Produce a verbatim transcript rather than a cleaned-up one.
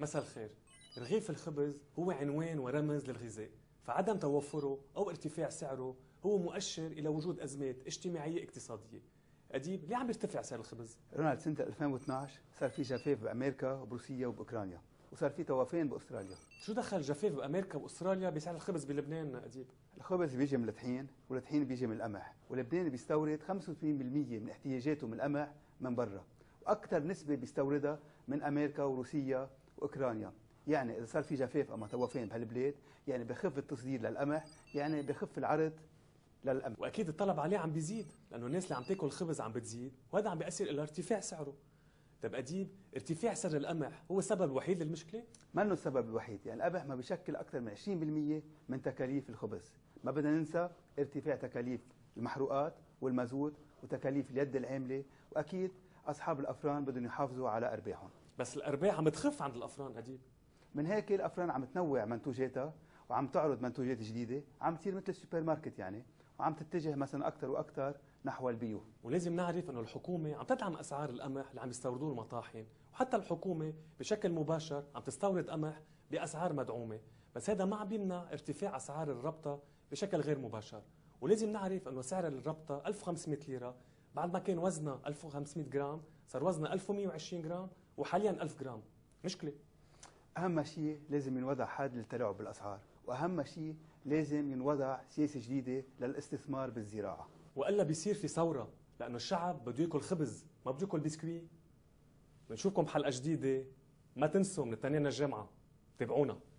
مساء الخير. رغيف الخبز هو عنوان ورمز للغذاء، فعدم توفره أو ارتفاع سعره هو مؤشر إلى وجود أزمات اجتماعية اقتصادية. أديب، ليه عم يرتفع سعر الخبز؟ رونالد، سنة ألفين واثنعش صار في جفاف بأمريكا وبروسيا وبأوكرانيا، وصار في طوفان بأستراليا. شو دخل جفاف بأمريكا وأستراليا بسعر الخبز بلبنان أديب؟ الخبز بيجي من الطحين، والطحين بيجي من القمح، ولبنان بيستورد خمسة وثمانين بالمئة من احتياجاته من القمح من برا، وأكثر نسبة بيستوردها من أمريكا وروسيا وأوكرانيا. يعني إذا صار في جفاف أما طوفان بهالبلاد، يعني بخف التصدير للقمح، يعني بخف العرض للقمح. وأكيد الطلب عليه عم بيزيد، لأنه الناس اللي عم تاكل خبز عم بتزيد، وهذا عم بيأثر إلى ارتفاع سعره. طيب أديب، ارتفاع سعر القمح هو السبب الوحيد للمشكلة؟ منه السبب الوحيد، يعني القمح ما بيشكل أكثر من عشرين بالمئة من تكاليف الخبز. ما بدنا ننسى ارتفاع تكاليف المحروقات والمازوت وتكاليف اليد العاملة، وأكيد أصحاب الأفران بدهم يحافظوا على أرباحهم. بس الأرباح عم تخف عند الأفران أديب. من هيك الأفران عم تنوع منتوجاتها وعم تعرض منتوجات جديدة، عم تصير مثل السوبر ماركت يعني، وعم تتجه مثلا أكثر وأكثر نحو البيو. ولازم نعرف انه الحكومه عم تدعم اسعار القمح اللي عم يستوردوه المطاحن، وحتى الحكومه بشكل مباشر عم تستورد قمح باسعار مدعومه، بس هذا ما عم بيمنع ارتفاع اسعار الربطه بشكل غير مباشر. ولازم نعرف انه سعر الربطه ألف وخمسمئة ليره، بعد ما كان وزنها ألف وخمسمئة جرام صار وزنها ألف ومئة وعشرين جرام، وحاليا ألف جرام. مشكله. أهم شيء لازم ينوضع حد للتلاعب بالأسعار، وأهم شيء لازم ينوضع سياسة جديدة للاستثمار بالزراعة. والا بيصير في ثوره، لانه الشعب بده ياكل خبز ما بده ياكل بسكوي. بنشوفكم بحلقه جديده، ما تنسوا من التنين الجمعه، تابعونا.